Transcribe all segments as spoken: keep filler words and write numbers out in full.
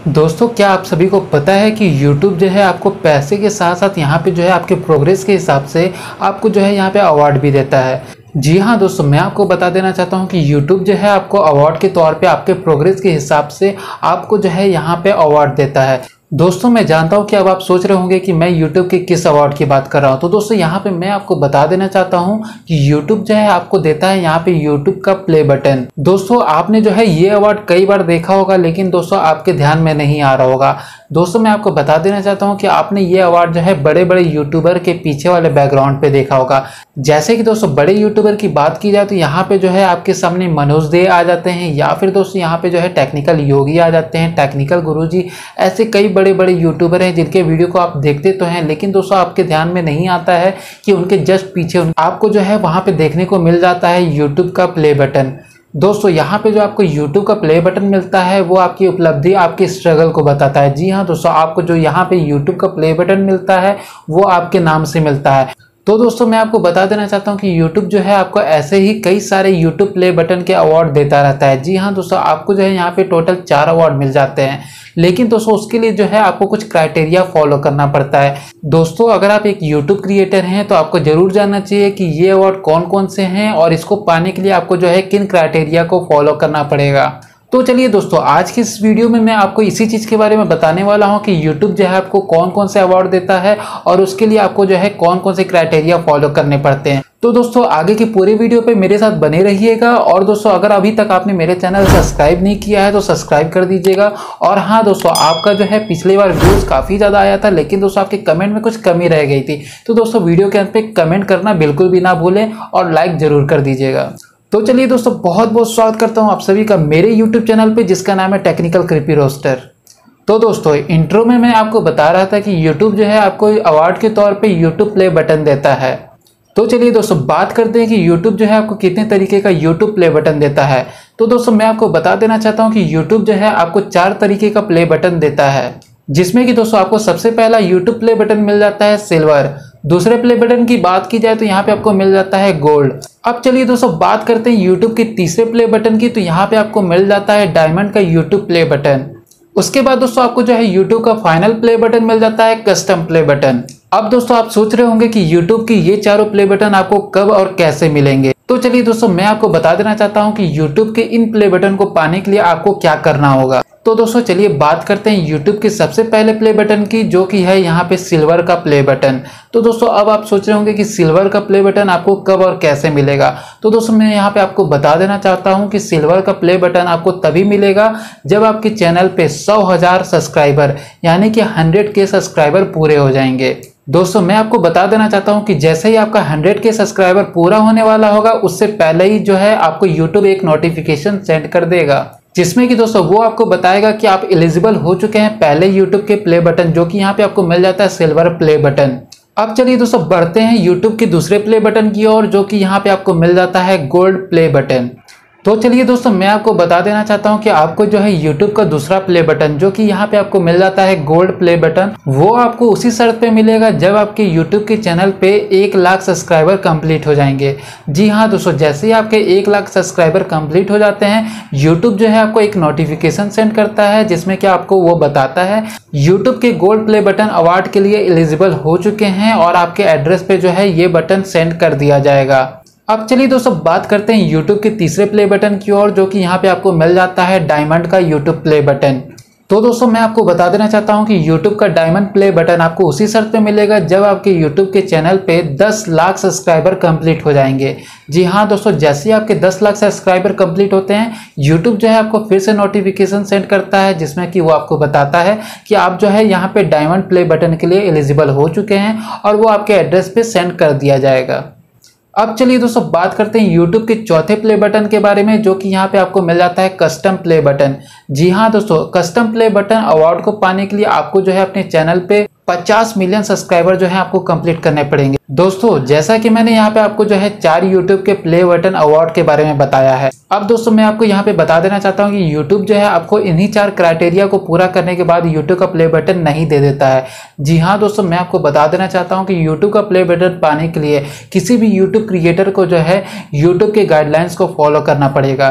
दोस्तों, क्या आप सभी को पता है कि YouTube जो है आपको पैसे के साथ साथ यहाँ पे जो है आपके प्रोग्रेस के हिसाब से आपको जो है यहाँ पे अवार्ड भी देता है। जी हाँ दोस्तों, मैं आपको बता देना चाहता हूँ कि YouTube जो है आपको अवार्ड के तौर पे आपके प्रोग्रेस के हिसाब से आपको जो है यहाँ पे अवार्ड देता है। दोस्तों, मैं जानता हूं कि अब आप सोच रहे होंगे कि मैं YouTube के किस अवार्ड की बात कर रहा हूं। तो दोस्तों, यहां पे मैं आपको बता देना चाहता हूं कि YouTube जो है आपको देता है यहां पे YouTube का प्ले बटन। दोस्तों, आपने जो है ये अवार्ड कई बार देखा होगा, लेकिन दोस्तों आपके ध्यान में नहीं आ रहा होगा। दोस्तों, मैं आपको बता देना चाहता हूं कि आपने ये अवार्ड जो है बड़े बड़े यूट्यूबर के पीछे वाले बैकग्राउंड पे देखा होगा। जैसे कि दोस्तों बड़े यूट्यूबर की बात की जाए तो यहाँ पे जो है आपके सामने मनोज दे आ जाते हैं, या फिर दोस्तों यहाँ पे जो है टेक्निकल योगी आ जाते हैं, टेक्निकल गुरुजी। ऐसे कई बड़े बड़े यूट्यूबर हैं जिनके वीडियो को आप देखते तो हैं, लेकिन दोस्तों आपके ध्यान में नहीं आता है कि उनके जस्ट पीछे आपको जो है वहां पे देखने को मिल जाता है यूट्यूब का प्ले बटन। दोस्तों, यहाँ पे जो आपको YouTube का प्ले बटन मिलता है वो आपकी उपलब्धि, आपकी स्ट्रगल को बताता है। जी हाँ दोस्तों, आपको जो यहाँ पे YouTube का प्ले बटन मिलता है वो आपके नाम से मिलता है। तो दोस्तों, मैं आपको बता देना चाहता हूँ कि YouTube जो है आपको ऐसे ही कई सारे YouTube प्ले बटन के अवार्ड देता रहता है। जी हाँ दोस्तों, आपको जो है यहाँ पे टोटल चार अवार्ड मिल जाते हैं, लेकिन दोस्तों उसके लिए जो है आपको कुछ क्राइटेरिया फॉलो करना पड़ता है। दोस्तों, अगर आप एक YouTube क्रिएटर हैं तो आपको जरूर जानना चाहिए कि ये अवार्ड कौन कौन से हैं और इसको पाने के लिए आपको जो है किन क्राइटेरिया को फॉलो करना पड़ेगा। तो चलिए दोस्तों, आज की इस वीडियो में मैं आपको इसी चीज़ के बारे में बताने वाला हूं कि YouTube जो है आपको कौन कौन से अवार्ड देता है और उसके लिए आपको जो है कौन कौन से क्राइटेरिया फॉलो करने पड़ते हैं। तो दोस्तों, आगे की पूरी वीडियो पे मेरे साथ बने रहिएगा। और दोस्तों, अगर अभी तक आपने मेरे चैनल सब्सक्राइब नहीं किया है तो सब्सक्राइब कर दीजिएगा। और हाँ दोस्तों, आपका जो है पिछली बार व्यूज काफ़ी ज़्यादा आया था, लेकिन दोस्तों आपके कमेंट में कुछ कमी रह गई थी। तो दोस्तों, वीडियो के अंत पे कमेंट करना बिल्कुल भी ना भूलें और लाइक जरूर कर दीजिएगा। तो चलिए दोस्तों, बहुत बहुत स्वागत करता हूं आप सभी का मेरे YouTube चैनल पे जिसका नाम है टेक्निकल क्रिपी रोस्टर। तो दोस्तों, इंट्रो में मैं आपको बता रहा था कि YouTube जो है आपको अवार्ड के तौर पे YouTube प्ले बटन देता है। तो चलिए दोस्तों, बात करते हैं कि YouTube जो है आपको कितने तरीके का YouTube प्ले बटन देता है। तो दोस्तों, मैं आपको बता देना चाहता हूँ कि YouTube जो है आपको चार तरीके का प्ले बटन देता है, जिसमें कि दोस्तों आपको सबसे पहला YouTube प्ले बटन मिल जाता है सिल्वर। दूसरे प्ले बटन की बात की जाए तो यहाँ पे आपको मिल जाता है गोल्ड। अब चलिए दोस्तों, बात करते हैं YouTube के तीसरे प्ले बटन की, तो यहाँ पे आपको मिल जाता है डायमंड का YouTube प्ले बटन। उसके बाद दोस्तों आपको जो है YouTube का फाइनल प्ले बटन मिल जाता है कस्टम प्ले बटन। अब दोस्तों आप सोच रहे होंगे कि YouTube की ये चारों प्ले बटन आपको कब और कैसे मिलेंगे। तो चलिए दोस्तों, मैं आपको बता देना चाहता हूँ कि YouTube के इन प्ले बटन को पाने के लिए आपको क्या करना होगा। तो दोस्तों चलिए बात करते हैं YouTube के सबसे पहले प्ले बटन की, जो कि है यहाँ पे सिल्वर का प्ले बटन। तो दोस्तों, अब आप सोच रहे होंगे कि सिल्वर का प्ले बटन आपको कब और कैसे मिलेगा। तो दोस्तों, मैं यहाँ पे आपको बता देना चाहता हूँ कि सिल्वर का प्ले बटन आपको तभी मिलेगा जब आपके चैनल पे सौ हजार सब्सक्राइबर यानी कि हंड्रेड के सब्सक्राइबर पूरे हो जाएंगे। दोस्तों, मैं आपको बता देना चाहता हूं कि जैसे ही आपका हंड्रेड के सब्सक्राइबर पूरा होने वाला होगा, उससे पहले ही जो है आपको YouTube एक नोटिफिकेशन सेंड कर देगा, जिसमें कि दोस्तों वो आपको बताएगा कि आप एलिजिबल हो चुके हैं पहले YouTube के प्ले बटन, जो कि यहाँ पे आपको मिल जाता है सिल्वर प्ले बटन। अब चलिए दोस्तों, बढ़ते हैं YouTube के दूसरे प्ले बटन की ओर, जो कि यहाँ पे आपको मिल जाता है गोल्ड प्ले बटन। तो चलिए दोस्तों, मैं आपको बता देना चाहता हूं कि आपको जो है YouTube का दूसरा प्ले बटन, जो कि यहाँ पे आपको मिल जाता है गोल्ड प्ले बटन, वो आपको उसी शर्त पे मिलेगा जब आपके YouTube के चैनल पे एक लाख सब्सक्राइबर कंप्लीट हो जाएंगे। जी हाँ दोस्तों, जैसे ही आपके एक लाख सब्सक्राइबर कंप्लीट हो जाते हैं, YouTube जो है आपको एक नोटिफिकेशन सेंड करता है, जिसमें कि आपको वो बताता है YouTube के गोल्ड प्ले बटन अवार्ड के लिए एलिजिबल हो चुके हैं और आपके एड्रेस पे जो है ये बटन सेंड कर दिया जाएगा। अब चलिए दोस्तों, बात करते हैं YouTube के तीसरे प्ले बटन की ओर, जो कि यहाँ पे आपको मिल जाता है डायमंड का YouTube प्ले बटन। तो दोस्तों, मैं आपको बता देना चाहता हूँ कि YouTube का डायमंड प्ले बटन आपको उसी शर्त पे मिलेगा जब आपके YouTube के चैनल पे दस लाख सब्सक्राइबर कंप्लीट हो जाएंगे। जी हाँ दोस्तों, जैसे ही आपके दस लाख सब्सक्राइबर कंप्लीट होते हैं, YouTube जो है आपको फिर से नोटिफिकेशन सेंड करता है, जिसमें कि वो आपको बताता है कि आप जो है यहाँ पे डायमंड प्ले बटन के लिए एलिजिबल हो चुके हैं और वो आपके एड्रेस पे सेंड कर दिया जाएगा। अब चलिए दोस्तों, बात करते हैं YouTube के चौथे प्ले बटन के बारे में, जो कि यहाँ पे आपको मिल जाता है कस्टम प्ले बटन। जी हाँ दोस्तों, कस्टम प्ले बटन अवार्ड को पाने के लिए आपको जो है अपने चैनल पे पचास मिलियन सब्सक्राइबर जो है आपको कंप्लीट करने पड़ेंगे। दोस्तों, जैसा कि मैंने यहाँ पे आपको जो है चार YouTube के प्ले बटन अवार्ड के बारे में बताया है, अब दोस्तों मैं आपको यहाँ पे बता देना चाहता हूँ कि YouTube जो है आपको इन्हीं चार क्राइटेरिया को पूरा करने के बाद YouTube का प्ले बटन नहीं दे देता है। जी हाँ दोस्तों, मैं आपको बता देना चाहता हूँ कि YouTube का प्ले बटन पाने के लिए किसी भी YouTube क्रिएटर को जो है YouTube के गाइडलाइंस को फॉलो करना पड़ेगा।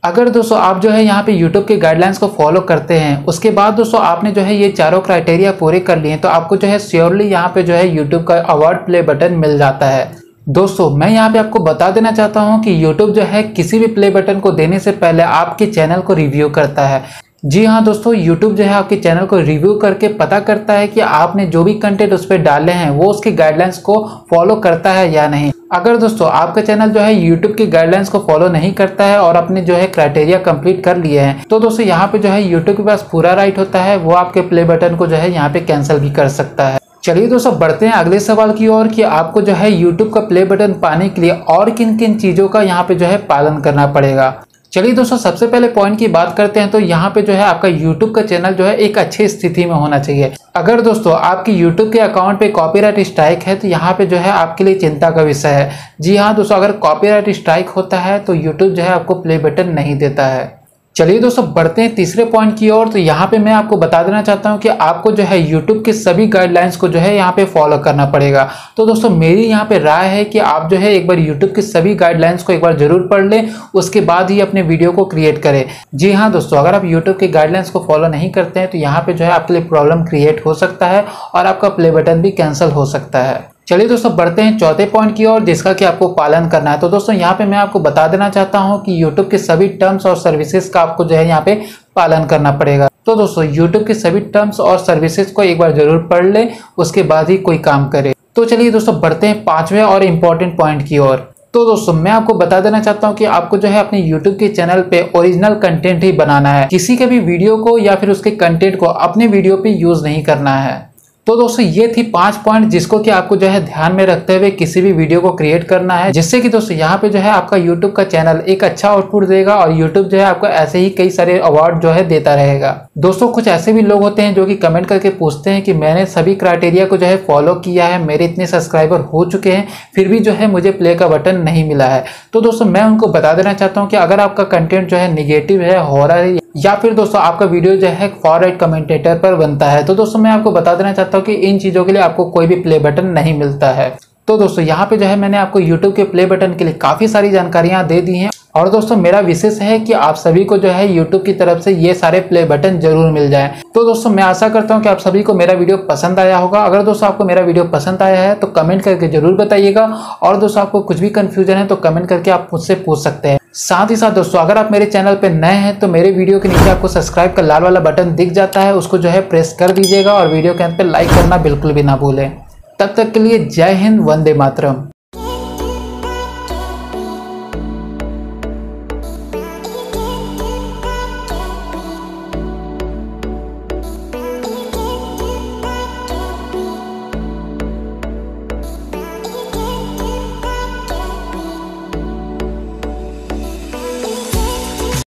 अगर दोस्तों आप जो है यहाँ पे YouTube के गाइडलाइंस को फॉलो करते हैं, उसके बाद दोस्तों आपने जो है ये चारों क्राइटेरिया पूरे कर लिए हैं, तो आपको जो है श्योरली यहाँ पे जो है YouTube का अवार्ड प्ले बटन मिल जाता है। दोस्तों मैं यहाँ पे आपको बता देना चाहता हूँ कि YouTube जो है किसी भी प्ले बटन को देने से पहले आपके चैनल को रिव्यू करता है। जी हाँ दोस्तों, YouTube जो है आपके चैनल को रिव्यू करके पता करता है कि आपने जो भी कंटेंट उस पर डाले हैं वो उसके गाइडलाइंस को फॉलो करता है या नहीं। अगर दोस्तों आपका चैनल जो है YouTube के गाइडलाइंस को फॉलो नहीं करता है और अपने जो है क्राइटेरिया कंप्लीट कर लिए हैं, तो दोस्तों यहाँ पे जो है YouTube के पास पूरा राइट होता है, वो आपके प्ले बटन को जो है यहाँ पे कैंसिल भी कर सकता है। चलिए दोस्तों बढ़ते हैं अगले सवाल की ओर कि आपको जो है YouTube का प्ले बटन पाने के लिए और किन किन चीज़ों का यहाँ पे जो है पालन करना पड़ेगा। चलिए दोस्तों सबसे पहले पॉइंट की बात करते हैं, तो यहाँ पे जो है आपका YouTube का चैनल जो है एक अच्छी स्थिति में होना चाहिए। अगर दोस्तों आपकी YouTube के अकाउंट पे कॉपीराइट स्ट्राइक है तो यहाँ पे जो है आपके लिए चिंता का विषय है। जी हाँ दोस्तों, अगर कॉपीराइट स्ट्राइक होता है तो YouTube जो है आपको प्ले बटन नहीं देता है। चलिए दोस्तों बढ़ते हैं तीसरे पॉइंट की ओर, तो यहाँ पे मैं आपको बता देना चाहता हूँ कि आपको जो है YouTube के सभी गाइडलाइंस को जो है यहाँ पे फॉलो करना पड़ेगा। तो दोस्तों मेरी यहाँ पे राय है कि आप जो है एक बार YouTube के सभी गाइडलाइंस को एक बार जरूर पढ़ लें, उसके बाद ही अपने वीडियो को क्रिएट करें। जी हाँ दोस्तों, अगर आप YouTube के गाइडलाइंस को फॉलो नहीं करते हैं तो यहाँ पे जो है आपके लिए प्रॉब्लम क्रिएट हो सकता है और आपका प्ले बटन भी कैंसिल हो सकता है। चलिए दोस्तों बढ़ते हैं चौथे पॉइंट की ओर, जिसका कि आपको पालन करना है। तो दोस्तों यहाँ पे मैं आपको बता देना चाहता हूँ कि YouTube के सभी टर्म्स और सर्विसेज का आपको जो है यहाँ पे पालन करना पड़ेगा। तो दोस्तों YouTube के सभी टर्म्स और सर्विसेज को एक बार जरूर पढ़ लें, उसके बाद ही कोई काम करे। तो चलिए दोस्तों बढ़ते हैं पांचवें और इम्पोर्टेंट पॉइंट की ओर। तो दोस्तों मैं आपको बता देना चाहता हूँ कि आपको जो है अपने YouTube के चैनल पे ओरिजिनल कंटेंट ही बनाना है, किसी के भी वीडियो को या फिर उसके कंटेंट को अपने वीडियो पे यूज नहीं करना है। तो दोस्तों ये थी पांच पॉइंट जिसको कि आपको जो है ध्यान में रखते हुए किसी भी वीडियो को क्रिएट करना है, जिससे कि दोस्तों यहाँ पे जो है आपका YouTube का चैनल एक अच्छा आउटपुट देगा और YouTube जो है आपको ऐसे ही कई सारे अवार्ड जो है देता रहेगा। दोस्तों कुछ ऐसे भी लोग होते हैं जो कि कमेंट करके पूछते हैं कि मैंने सभी क्राइटेरिया को जो है फॉलो किया है, मेरे इतने सब्सक्राइबर हो चुके हैं, फिर भी जो है मुझे प्ले का बटन नहीं मिला है। तो दोस्तों मैं उनको बता देना चाहता हूँ कि अगर आपका कंटेंट जो है निगेटिव है, हॉरर है, या फिर दोस्तों आपका वीडियो जो है फॉर राइट कमेंटेटर पर बनता है, तो दोस्तों मैं आपको बता देना चाहता हूँ कि इन चीज़ों के लिए आपको कोई भी प्ले बटन नहीं मिलता है। तो दोस्तों यहाँ पे जो है मैंने आपको YouTube के प्ले बटन के लिए काफ़ी सारी जानकारियाँ दे दी हैं और दोस्तों मेरा विशेष है कि आप सभी को जो है YouTube की तरफ से ये सारे प्ले बटन जरूर मिल जाएं। तो दोस्तों मैं आशा करता हूँ कि आप सभी को मेरा वीडियो पसंद आया होगा। अगर दोस्तों आपको मेरा वीडियो पसंद आया है तो कमेंट करके जरूर बताइएगा, और दोस्तों आपको कुछ भी कंफ्यूजन है तो कमेंट करके आप मुझसे पूछ सकते हैं। साथ ही साथ दोस्तों अगर आप मेरे चैनल पे नए हैं तो मेरे वीडियो के नीचे आपको सब्सक्राइब का लाल वाला बटन दिख जाता है, उसको जो है प्रेस कर दीजिएगा और वीडियो के अंत पे लाइक करना बिल्कुल भी ना भूलें। तब तक के लिए जय हिंद, वंदे मातरम।